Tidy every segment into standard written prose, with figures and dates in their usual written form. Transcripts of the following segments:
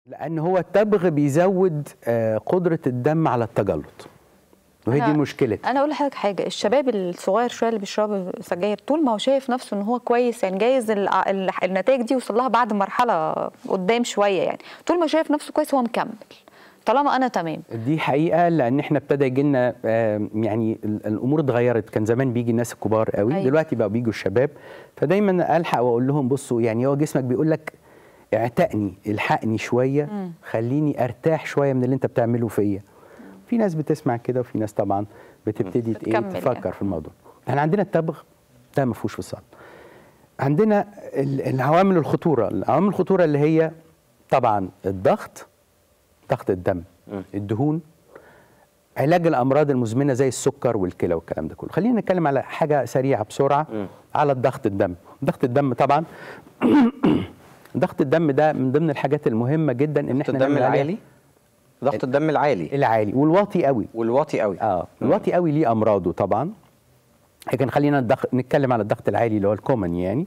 لأن هو التبغ بيزود قدرة الدم على التجلط، وهي دي مشكلتها. انا اقول لحضرتك حاجه، الشباب الصغير شويه اللي بيشرب سجاير طول ما هو شايف نفسه ان هو كويس، يعني جايز النتائج دي يوصل لها بعد مرحله قدام شويه، يعني طول ما شايف نفسه كويس هو مكمل طالما انا تمام. دي حقيقه، لان احنا ابتدى يجي لنا يعني الامور اتغيرت. كان زمان بيجي الناس الكبار قوي، أيوة. دلوقتي بقى بيجوا الشباب، فدايما الحق واقول لهم بصوا، يعني هو جسمك بيقول لك اعتقني، الحقني شويه، خليني ارتاح شويه من اللي انت بتعمله فيا. في ناس بتسمع كده، وفي ناس طبعا بتبتدي تفكر يعني في الموضوع. احنا عندنا التبغ ده ما فيهوش فصال. عندنا العوامل الخطوره، اللي هي طبعا الضغط، ضغط الدم، الدهون، علاج الامراض المزمنه زي السكر والكلى والكلام ده كله. خلينا نتكلم على حاجه سريعه بسرعه على الضغط الدم. ضغط الدم طبعا ضغط الدم ده من ضمن الحاجات المهمه جدا ان احنا نعمل عليه. ضغط الدم العالي والواطي قوي. الواطي قوي ليه امراضه طبعا، لكن خلينا نتكلم على الضغط العالي اللي هو الكومن يعني.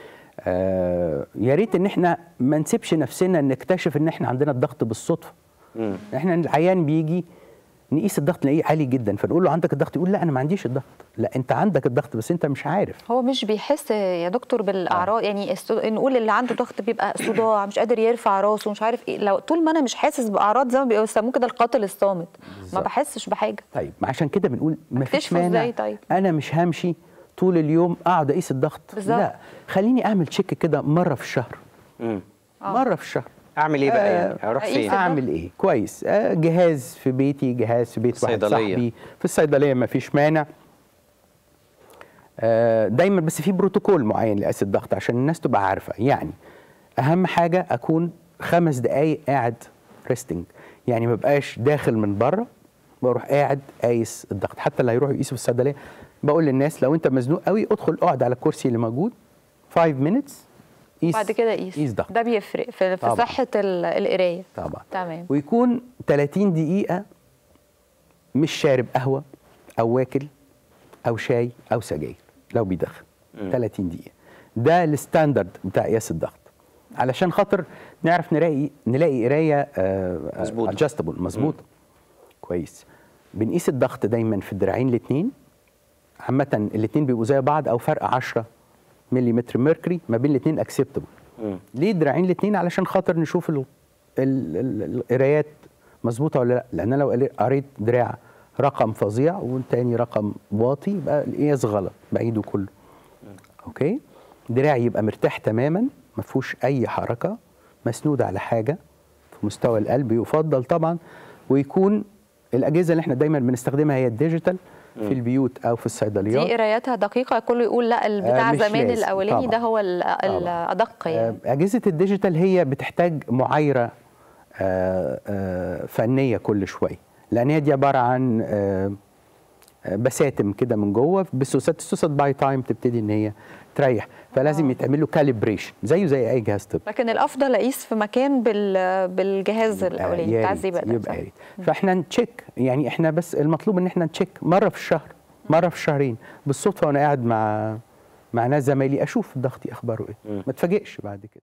يا ريت ان احنا ما نسيبش نفسنا نكتشف ان احنا عندنا الضغط بالصدفه. احنا العيان بيجي نقيس الضغط نلاقيه عالي جدا، فنقول له عندك الضغط، يقول لا انا ما عنديش الضغط. لا انت عندك الضغط بس انت مش عارف. هو مش بيحس يا دكتور بالاعراض، يعني نقول اللي عنده ضغط بيبقى صداع، مش قادر يرفع راسه، مش عارف ايه. لو طول ما انا مش حاسس باعراض زي ما بيسموه كده القاتل الصامت، ما بحسش بحاجه. طيب عشان كده بنقول ما فيش مانع. طيب انا مش همشي طول اليوم اقعد اقيس الضغط. لا، خليني اعمل تشيك كده مره في الشهر. مره في الشهر. اعمل ايه بقى يعني؟ اروح فين؟ اعمل ايه؟ كويس. جهاز في بيتي، جهاز في بيت واحد صاحبي، في الصيدليه ما فيش مانع. دايما بس في بروتوكول معين لقياس الضغط عشان الناس تبقى عارفه. يعني اهم حاجه اكون 5 دقائق قاعد ريستنج، يعني ما بقاش داخل من بره بروح قاعد قايس الضغط. حتى اللي هيروحوا يقيسوا في الصيدليه بقول للناس لو انت مزنوق قوي ادخل اقعد على الكرسي اللي موجود 5 minutes، بعد كده قيس ضغط. ده بيفرق في صحه القرايه طبعا. تمام. ويكون 30 دقيقه مش شارب قهوه او واكل او شاي او سجاير لو بيدخن. 30 دقيقه ده الستاندرد بتاع قياس الضغط، علشان خاطر نعرف نلاقي قرايه ادجستبل مظبوطه. كويس. بنقيس الضغط دايما في الدراعين الاثنين، عامه الاثنين بيبقوا زي بعض او فرق 10 ملم ميركوري ما بين الاثنين اكسبتبل. ليه الدراعين الاثنين؟ علشان خاطر نشوف القرايات مظبوطه ولا لا. لان لو قريت دراع رقم فظيع والتاني رقم واطي يبقى القياس غلط، بعيده كله. اوكي. دراعي يبقى مرتاح تماما، ما فيهوش اي حركه، مسنود على حاجه في مستوى القلب يفضل طبعا، ويكون الاجهزه اللي احنا دايما بنستخدمها هي الديجيتال في البيوت او في الصيدليات. دي قراياتها دقيقه، كله يقول لا البتاع زمان الاولاني ده هو الادق يعني. اجهزه الديجيتال هي بتحتاج معايره فنيه كل شويه، لان هي دي عباره عن بساتم كده من جوه بالسوسات. السوسات باي تايم تبتدي ان هي تريح، فلازم يتعمل له كاليبريشن زيه زي اي جهاز طبي. لكن الافضل اقيس في مكان بالجهاز الاولاني بتاع الزئبق ده. يبقى فاحنا نتشيك، يعني احنا بس المطلوب ان احنا نتشيك مره في الشهر، مره في الشهرين بالصدفه، وانا قاعد مع ناس زمايلي اشوف ضغطي اخباره ايه، ما اتفاجئش بعد كده.